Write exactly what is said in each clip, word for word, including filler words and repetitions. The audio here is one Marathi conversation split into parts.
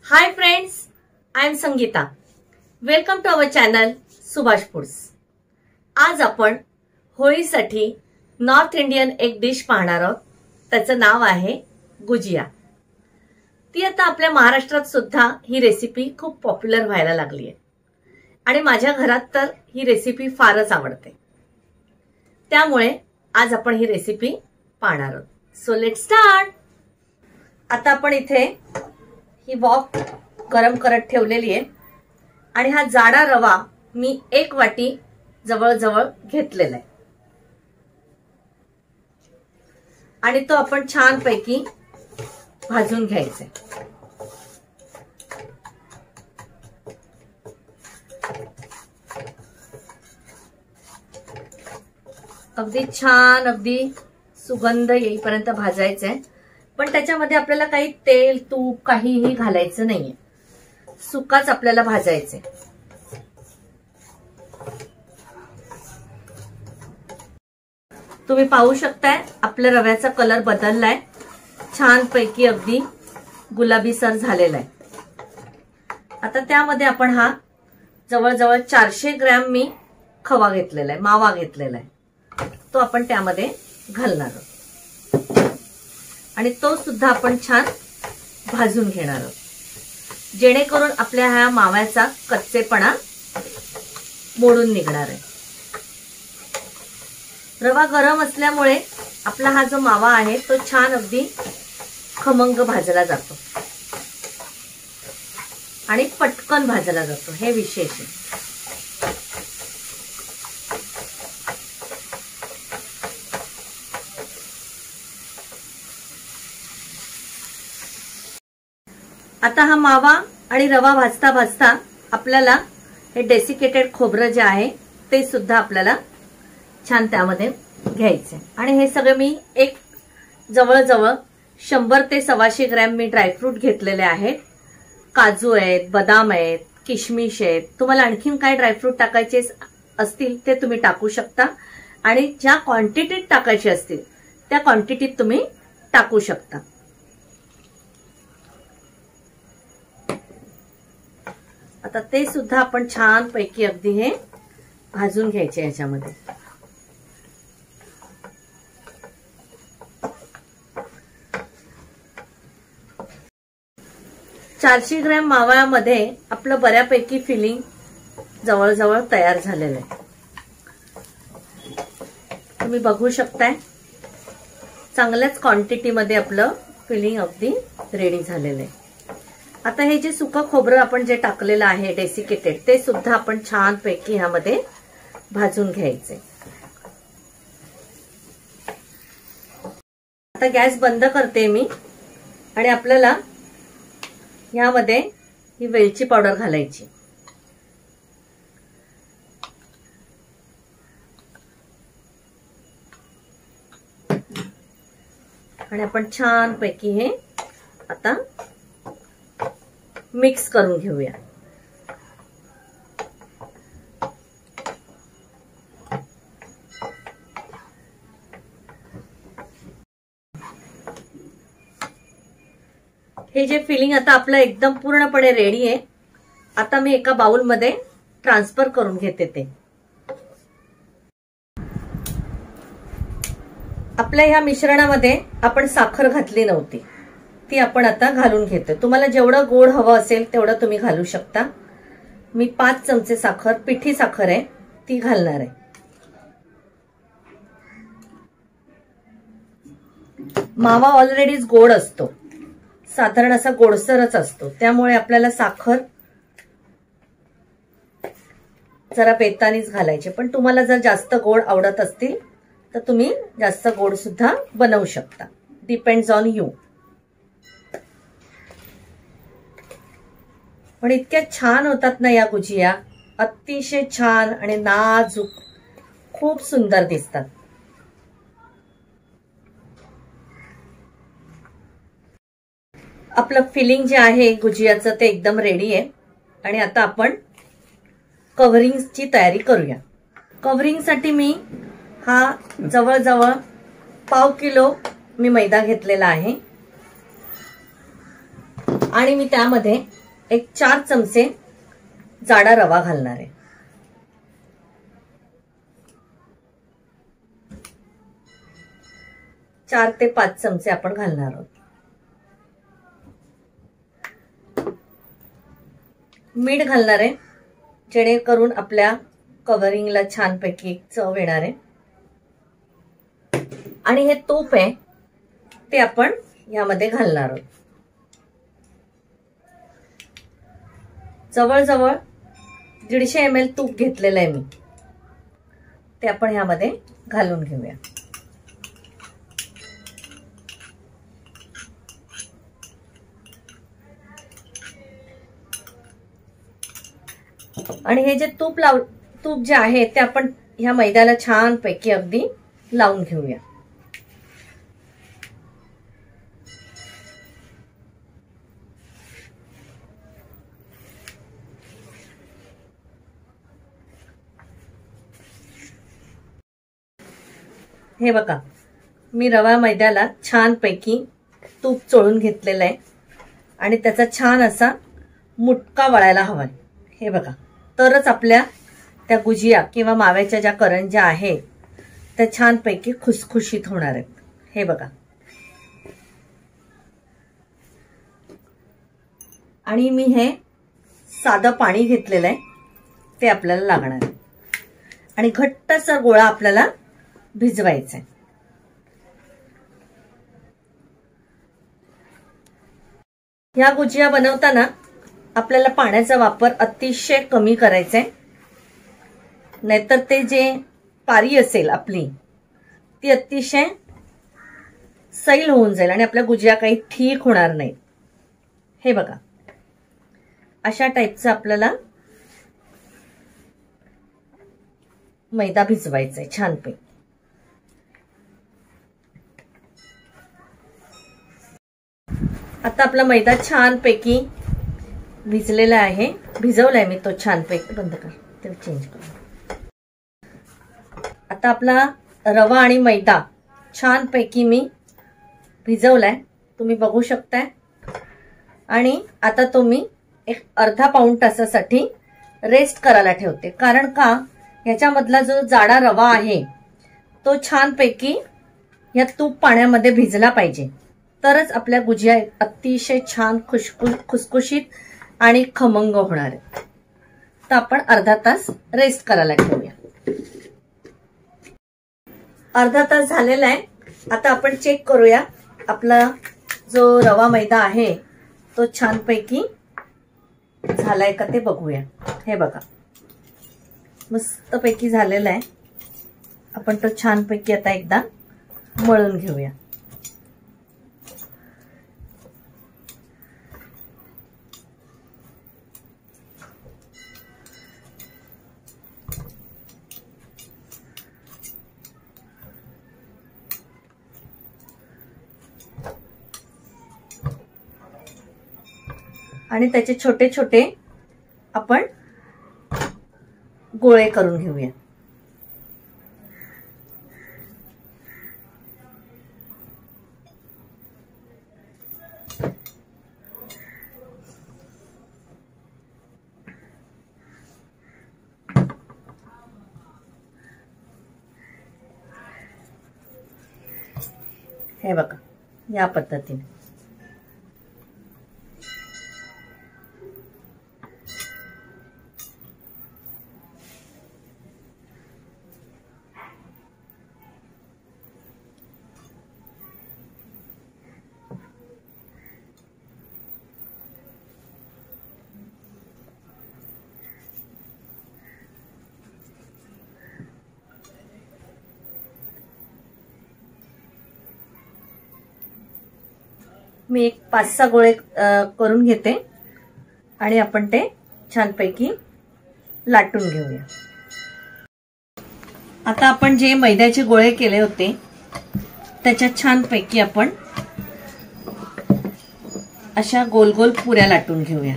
High friends, I am Sangeeta. Welcome to our channel Subhash foods. आज आपण होळीसाठी नॉर्थ इंडियन एक डिश पाहणार आहोत. त्याचं नाव आहे गुजिया. ती आता आपल्या महाराष्ट्रात सुद्धा ही रेसिपी खूप पॉप्युलर व्हायला लागली आहे आणि माझ्या घरात तर ही रेसिपी फारच आवडते. त्यामुळे आज आपण ही रेसिपी पाहणार आहोत. So let's start. आता आपण इथे ही वॉक गरम करत ठेवलेली आहे आणि हा जाडा रवा मी एक वाटी जवळजवळ घेतलेला आहे आणि तो आपण छान पैकी भाजून घ्यायचा आहे. अगदी छान अगदी सुगंध येईपर्यंत भाजायचं आहे. पण त्याच्यामध्ये आपल्याला काही तेल तूप काहीही घालायचं नाहीये. सुकाच आपल्याला भाजायचे. तुम्ही पाहू शकताय आपल्या रव्याचा कलर बदललाय. छान पैकी अगदी गुलाबीसर झालेला आहे. आता त्यामध्ये आपण हा जवळजवळ चारशे ग्रॅम मी खवा घेतलेला आहे, मावा घेतलेला आहे. तो आपण त्यामध्ये घालणार आहोत आणि तो सुद्धा आपण छान भाजून घेणार आहोत, जेणेकरून आपल्या ह्या माव्याचा कच्चेपणा मोडून निघणार आहे. रवा गरम असल्यामुळे आपला हा जो मावा आहे तो छान अगदी खमंग भाजला जातो आणि पटकन भाजला जातो. हे विशेष आहे. आता हा मावा आणि रवा भाजता भाजता आपल्याला हे डेसिकेटेड खोबरं जे आहे ते सुद्धा आपल्याला छान त्यामध्ये घ्यायचे आणि हे सगळं मी एक जवळजवळ शंभर ते सव्वाशे ग्रॅम मी ड्रायफ्रूट घेतलेले आहेत. काजू आहेत, बदाम आहेत, किशमिश आहेत. तुम्हाला आणखीन काय ड्रायफ्रूट टाकायचे असतील ते तुम्ही टाकू शकता आणि ज्या क्वांटिटीत टाकायचे असतील त्या क्वांटिटीत तुम्ही टाकू शकता. आता ते सुद्धा आपण छान पैकी अगदी हे भाजून घ्यायचे. याच्यामध्ये चारशे ग्रॅम माव्यामध्ये आपलं बऱ्यापैकी फिलिंग जवळजवळ तयार झालेलं आहे. तुम्ही बघू शकताय चांगल्याच क्वांटिटीमध्ये आपलं फिलिंग अगदी रेडी झालेलं आहे. आता हे जे सुकं खोबरं आपण जे टाकलेलं आहे डेसिकेटेड ते सुद्धा आपण छान पैकी ह्यामध्ये भाजून घ्यायचे. आता गॅस बंद करते मी आणि आपल्याला ह्यामध्ये ही वेलची पावडर घालायची. आणि आपण छान पैकी हे आता मिक्स करून घेऊया. हे जे फिलिंग आता आपलं एकदम पूर्णपणे रेडी आहे. आता मी एका बाउल मध्ये ट्रान्सफर करून घेते. ते आपल्या ह्या मिश्रणामध्ये आपण साखर घातली नव्हती, ती आपण आता घालून घेतोय. तुम्हाला जेवढं गोड हवं असेल तेवढं तुम्ही घालू शकता. मी पाच चमचे साखर, पिठी साखर आहे ती घालणार आहे. मावा ऑलरेडीच गोड असतो, साधारण असा गोडसरच असतो. त्यामुळे आपल्याला साखर जरा बेतानीच घालायची. पण तुम्हाला जर जास्त गोड आवडत असतील तर तुम्ही जास्त गोड सुद्धा बनवू शकता. Depends on you. पण इतक्या छान होतात ना या गुजिया, अतिशय छान आणि नाजूक, खूप सुंदर दिसतात. आपलं फिलिंग जे आहे गुजियाचं ते एकदम रेडी आहे आणि आता आपण कव्हरिंगची तयारी करूया. कव्हरिंगसाठी मी हा जवळजवळ पाव किलो मी मैदा घेतलेला आहे आणि मी त्यामध्ये एक चार चमचे जाडा रवा घालणार आहे। चार ते पाच चमचे आपण घालणार आहोत। मीठ घालणार आहे, जेणेकरून आपल्या कव्हरिंगला छानपैकी चव येणार आहे। आणि हे तूप आहे ते आपण यामध्ये घालणार आहोत। जवळजवळ दीडशे एम एल तूप घेतलेलं आहे मी, ते आपण यामध्ये घालून घेऊया। आणि हे जे तूप लाव तूप जे आहे ते आपण ह्या मैद्याला छानपैकी अगदी लावून घेऊया। हे बघा, मी रवा मैद्याला छानपैकी तूप चोळून घेतलेलं आहे आणि त्याचा छान असा मुटका वळायला हवाय। हे बघा, तरच आपल्या त्या गुजिया किंवा माव्याच्या ज्या करंज्या आहेत त्या छानपैकी खुसखुशीत होणार आहेत। हे बघा, आणि मी हे साधं पाणी घेतलेलं आहे ते आपल्याला लागणार आहे आणि घट्टसर गोळा आपल्याला भिजवायचा आहे। या गुजिया बनवताना आपल्याला पाण्याचा वापर अतिशय कमी करायचा आहे, नाहीतर ते जे पारी असेल आपली ती अतिशय सैल होऊन जाईल आणि आपल्या गुजिया काही ठीक होणार नाही। हे बघा, अशा टाईपचं आपल्याला मैदा भिजवायचा आहे छानपैकी। आता आपला मैदा छानपैकी भिजलेला आहे, भिजवलाय मी तो छानपैकी। बंद कर, ते चेंज कर। आता आपला रवा आणि मैदा छानपैकी मी भिजवलाय, तुम्ही बघू शकताय। आणि आता तो मी एक अर्धा पाऊण तासासाठी रेस्ट करायला ठेवते, कारण का ह्याच्यामधला जो जाडा रवा आहे तो छानपैकी या तूप पाण्यामध्ये भिजला पाहिजे, तरच आपल्या गुजिया अतिशय छान खुशखुश खुसखुशीत आणि खमंग होणार आहे। तर आपण अर्धा तास रेस्ट करायला ठेवूया। अर्धा तास झालेला आहे, आता आपण चेक करूया आपला जो रवा मैदा आहे तो छानपैकी झालाय का ते बघूया। हे बघा, मस्तपैकी झालेला आहे। आपण तो छानपैकी आता एकदा मळून घेऊया। आणि त्याचे छोटे छोटे आपण गोळे करून घेऊया। हे बघा, या पद्धतीने मी एक पाच सहा गोळे करून घेते आणि आपण ते छानपैकी लाटून घेऊया। आता आपण जे मैद्याचे गोळे केले होते त्याच्यात छानपैकी आपण अशा गोल गोल पुऱ्या लाटून घेऊया।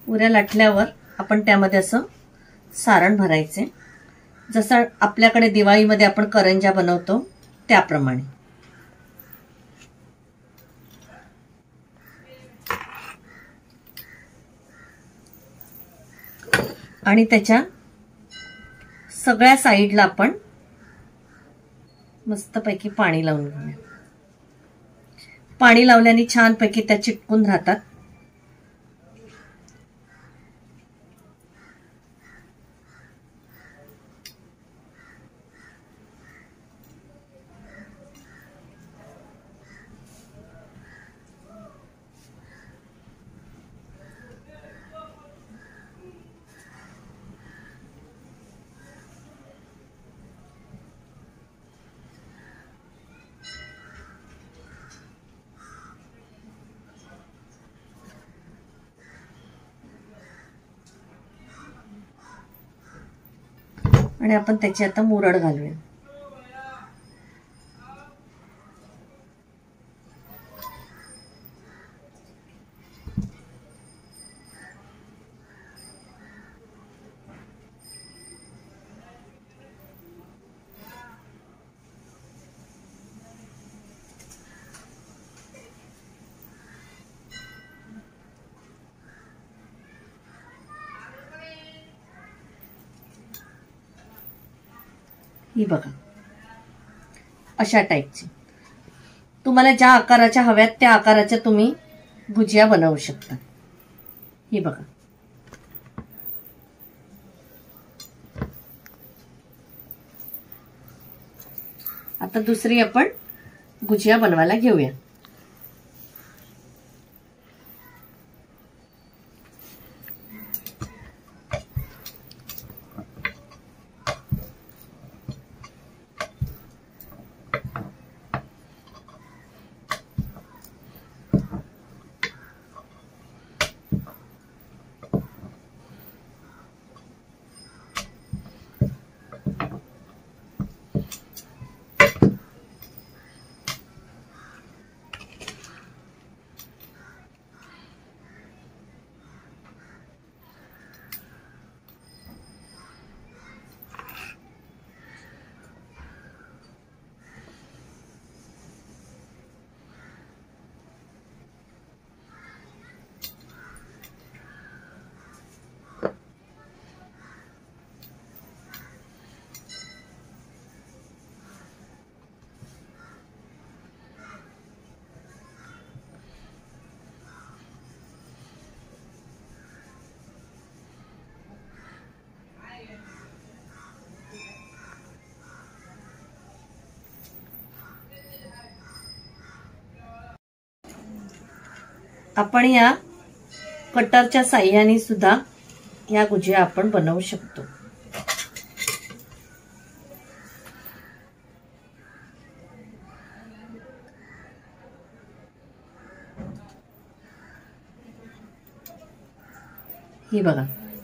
पुऱ्या लाटल्यावर आपण त्यामध्ये असं सारण भरायचे, जसं आपल्याकडे दिवाळीमध्ये आपण करंज्या बनवतो त्याप्रमाणे. आणि त्याच्या सगळ्या साईडला आपण मस्तपैकी पाणी लावून घेऊया. पाणी लावल्याने छानपैकी त्या चिटकून राहतात. आणि आपण त्याची आता मुरड घालूया. ही बघा, अशा टाईपची. तुम्हाला ज्या आकाराच्या हव्यात त्या आकाराच्या तुम्ही भुजिया बनवू शकता. ही बघा. आता दुसरी आपण भुजिया बनवायला घेऊया. आपण या कटरच्या साह्याने सुद्धा या भुजिया आपण बनवू शकतो. ही बघा.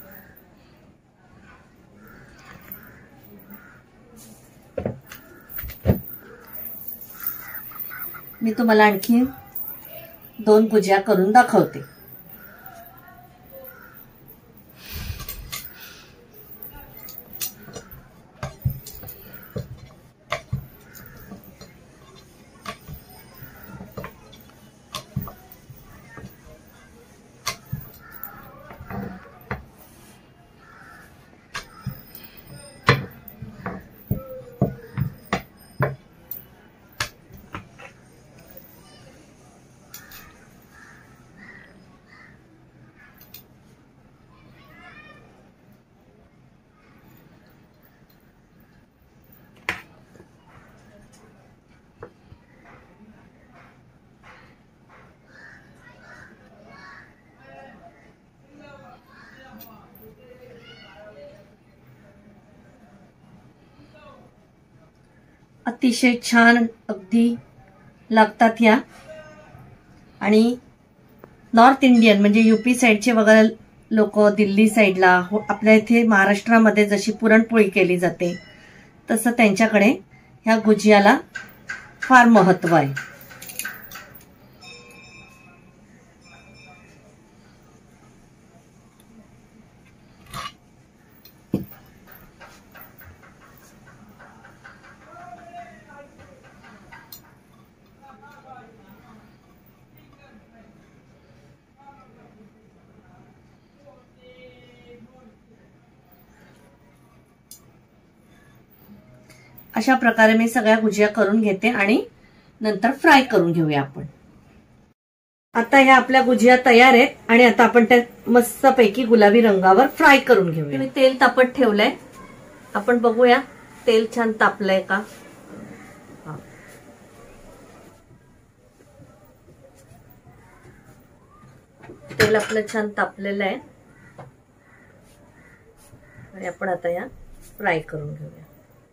मी तुम्हाला आणखी दोन भुजिया करून दाखवते. अतिशय छान अगदी लागतात या. आणि नॉर्थ इंडियन म्हणजे यूपी साईडचे वगैरे लोक, दिल्ली साईडला, आपल्या इथे महाराष्ट्रामध्ये जशी पुरणपोळी केली जाते तसं त्यांच्याकडे ह्या भुजियाला फार महत्त्व आहे. अशा प्रकारे मी सगळ्या भुजिया करून घेते आणि नंतर फ्राय करून घेऊया आपण। आता ह्या आपल्या भुजिया तयार आहेत आणि आता आपण त्या मस्तपैकी गुलाबी रंगावर फ्राय करून घेऊया। मी तेल तापत ठेवलंय, आपण बघूया तेल छान तापलंय का। तेल आपलं छान तापलेलं आहे आणि आपण आता या फ्राय करून घेऊया।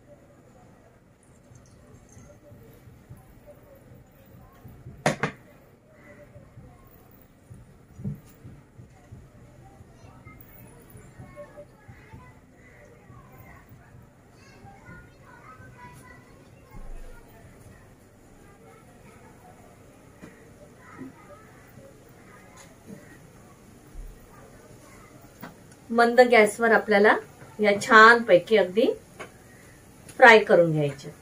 मंद गॅसवर आपल्याला या छान पैकी अगदी फ्राय करून घ्यायचे।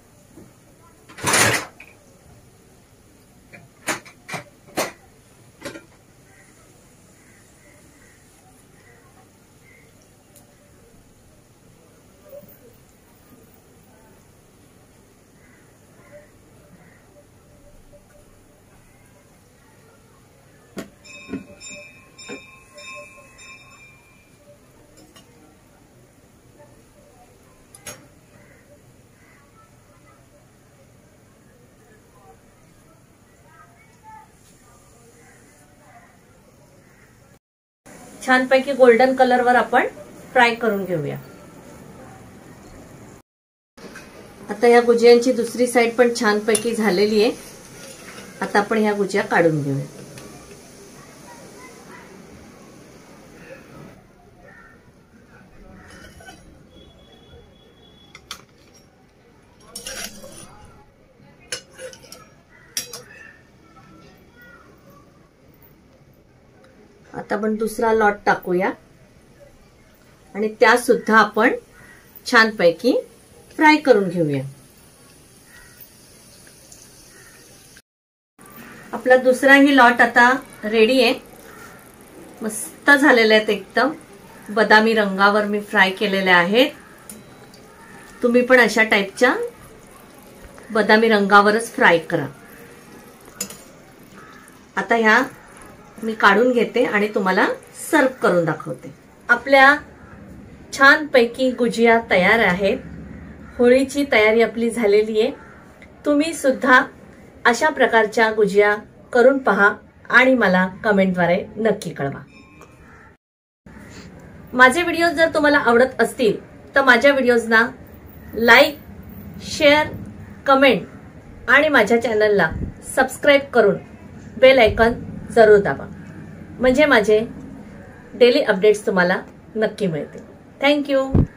छानपैकी गोल्डन कलरवर आपण फ्राय करून घेऊया। आता या भुजियांची दुसरी साइड पण छानपैकी झालेली आहे। आता आपण ह्या भुजिया काढून घेऊया। आता आपण दुसरा लॉट टाकूया आणि त्या सुद्धा आपण छानपैकी फ्राय करून घेऊया। आपला दुसराही लॉट आता रेडी आहे, मस्त झालेले आहेत, एकदम बदामी रंगावर मी फ्राय केलेले आहेत। तुम्ही पण अशा टाइपच्या बदामी रंगावरच फ्राय करा। आता ह्या मी काढून घेते आणि तुम्हाला सर्व करून दाखवते। आपल्या छानपैकी गुजिया तयार आहेत। होळीची तयारी आपली झालेली आहे। तुम्ही सुद्धा अशा प्रकारच्या गुजिया करून पहा आणि मला कमेंटद्वारे नक्की कळवा। माझे व्हिडिओ जर तुम्हाला आवडत असतील तर माझ्या व्हिडिओजना लाईक, शेअर, कमेंट आणि माझ्या चॅनलला सबस्क्राइब करून बेल आयकॉन जरूर दाबा, म्हणजे माझे डेली अपडेट्स तुम्हाला नक्की मिळतील। Thank you.